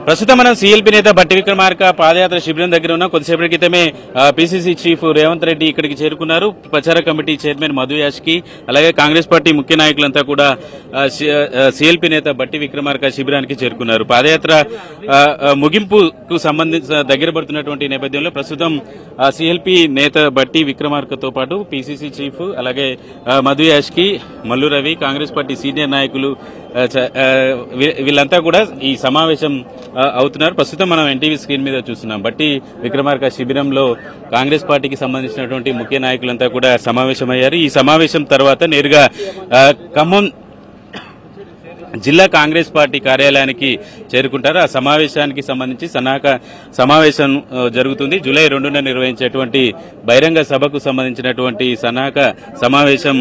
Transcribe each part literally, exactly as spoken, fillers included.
ప్రస్తుతం మనం సీఎల్పీ నేత బట్టి విక్రమార్క పాదయాత్ర శిబిరం దగ్గర ఉన్న కొద్దిసేపటి క్రితమే పీసీసీ చీఫ్ రేవంత్ రెడ్డి ఇక్కడికి చేరుకున్నారు. ప్రచార కమిటీ చైర్మన్ మధు యాష్కి అలాగే కాంగ్రెస్ పార్టీ ముఖ్య నాయకులంతా కూడా సీఎల్పీ నేత బట్టి విక్రమార్క శిబిరానికి చేరుకున్నారు. పాదయాత్ర ముగింపుకు సంబంధించి దగ్గర పడుతున్నటువంటి నేపథ్యంలో ప్రస్తుతం సీఎల్పీ నేత బట్టి విక్రమార్కతో పాటు పీసీసీ చీఫ్ అలాగే మధు యాష్కి, మల్లు రవి, కాంగ్రెస్ పార్టీ సీనియర్ నాయకులు వీళ్ళంతా కూడా ఈ సమావేశం అవుతున్నారు. ప్రస్తుతం మనం ఎన్టీవీ స్క్రీన్ మీద చూస్తున్నాం. బట్టి విక్రమార్క శిబిరంలో కాంగ్రెస్ పార్టీకి సంబంధించినటువంటి ముఖ్య నాయకులంతా కూడా సమావేశమయ్యారు. ఈ సమావేశం తర్వాత నేరుగా ఖమ్మం జిల్లా కాంగ్రెస్ పార్టీ కార్యాలయానికి చేరుకుంటారు. ఆ సమావేశానికి సంబంధించి సన్నాహక సమావేశం జరుగుతుంది. జూలై రెండున నిర్వహించేటువంటి బహిరంగ సభకు సంబంధించినటువంటి సన్నాహక సమావేశం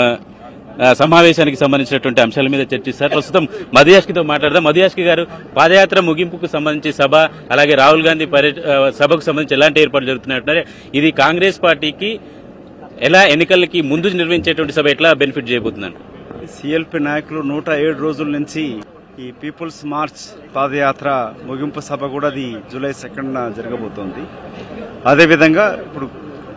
సమావేశానికి సంబంధించినటువంటి అంశాల మీద చర్చిస్తారు. ప్రస్తుతం మధు యాష్కితో మాట్లాడదాం. మధు యాష్కి గారు, పాదయాత్ర ముగింపుకు సంబంధించి సభ అలాగే రాహుల్ గాంధీ సభకు సంబంధించి ఎలాంటి ఏర్పాట్లు జరుగుతున్నాయంటున్నారు? ఇది కాంగ్రెస్ పార్టీకి ఎలా ఎన్నికలకి ముందు నిర్వహించేటువంటి సభ ఎట్లా బెనిఫిట్ చేయబోతుందండి? సీఎల్పీ నాయకులు నూట ఏడు రోజుల నుంచి ఈ పీపుల్స్ మార్చ్ పాదయాత్ర ముగింపు సభ కూడా అది జూలై సెకండ్ జరగబోతోంది. అదేవిధంగా ఇప్పుడు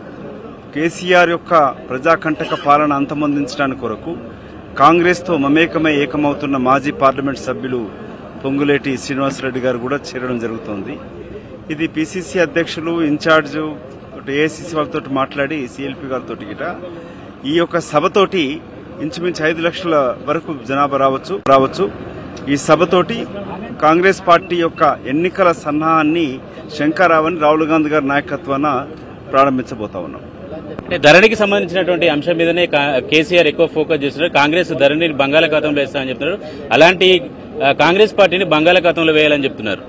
కేసీఆర్ యొక్క ప్రజాకంటక పాలన అంతమొందించడానికి కొరకు కాంగ్రెస్ తో మమేకమై ఏకమవుతున్న మాజీ పార్లమెంట్ సభ్యులు పొంగులేటి శ్రీనివాసరెడ్డి గారు కూడా చేరడం జరుగుతోంది. ఇది పీసీసీ అధ్యక్షులు ఇన్ఛార్జ్ ఏఐసీసీ వాళ్ళతో మాట్లాడి సీఎల్పీ గారితో గిట ఈ యొక్క సభతోటి ఇంచుమించు ఐదు లక్షల వరకు జనాభా రావచ్చు రావచ్చు ఈ సభతోటి కాంగ్రెస్ పార్టీ యొక్క ఎన్నికల సన్నాహాన్ని శంకరావని రాహుల్ గాంధీ గారి నాయకత్వాన ప్రారంభించబోతా ఉన్నాం. ధరణికి సంబంధించినటువంటి అంశం మీదనే కేసీఆర్ ఎక్కువ ఫోకస్ చేస్తున్నారు. కాంగ్రెస్ ధరణిని బంగాళాఖాతంలో వేస్తామని చెప్తున్నారు. అలాంటి కాంగ్రెస్ పార్టీని బంగాళాఖాతంలో వేయాలని చెప్తున్నారు.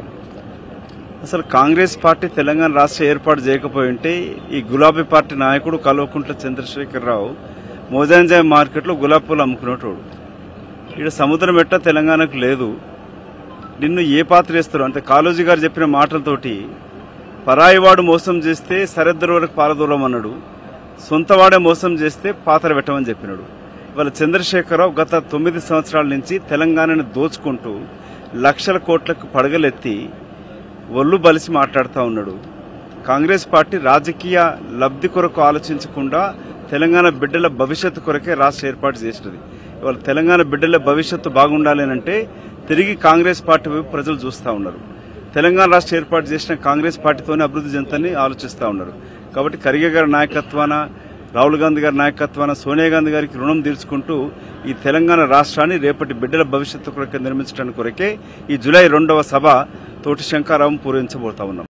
అసలు కాంగ్రెస్ పార్టీ తెలంగాణ రాష్ట్ర ఏర్పాటు చేయకపోయి ఉంటే ఈ గులాబీ పార్టీ నాయకుడు కల్వకుంట్ల చంద్రశేఖరరావు మోజాంజాయ్ మార్కెట్లో గులాబీ పూలు అమ్ముకునేటోడు. ఇక్కడ సముద్రం ఎట్ట తెలంగాణకు లేదు. నిన్ను ఏ పాత్ర వేస్తారు అంటే కాళోజీ గారు చెప్పిన మాటలతోటి పరాయివాడు మోసం చేస్తే సరిహద్దుల వరకు పారదూరం అన్నాడు, సొంతవాడే మోసం చేస్తే పాత్ర పెట్టమని చెప్పినాడు. ఇవాళ చంద్రశేఖరరావు గత తొమ్మిది సంవత్సరాల నుంచి తెలంగాణను దోచుకుంటూ లక్షల కోట్లకు పడగలెత్తి ఒళ్ళు బలిసి మాట్లాడుతూ ఉన్నాడు. కాంగ్రెస్ పార్టీ రాజకీయ లబ్ధి కొరకు ఆలోచించకుండా తెలంగాణ బిడ్డల భవిష్యత్తు కొరకే రాష్ట్ర ఏర్పాటు చేసినది. ఇవాళ తెలంగాణ బిడ్డల భవిష్యత్తు బాగుండాలి అంటే తిరిగి కాంగ్రెస్ పార్టీ వైపు ప్రజలు చూస్తూ ఉన్నారు. తెలంగాణ రాష్ట్ర ఏర్పాటు చేసిన కాంగ్రెస్ పార్టీతోనే అభివృద్ధి చెందని ఆలోచిస్తూ ఉన్నారు. కాబట్టి ఖర్గే గారి నాయకత్వాన, రాహుల్ గాంధీ గారి నాయకత్వాన సోనియా గాంధీ గారికి రుణం తీర్చుకుంటూ ఈ తెలంగాణ రాష్ట్రాన్ని రేపటి బిడ్డల భవిష్యత్తు కొరకే నిర్మించడానికి కొరకే ఈ జూలై రెండవ సభ తోటి శంకారావం పూరించబోతా ఉన్నాం.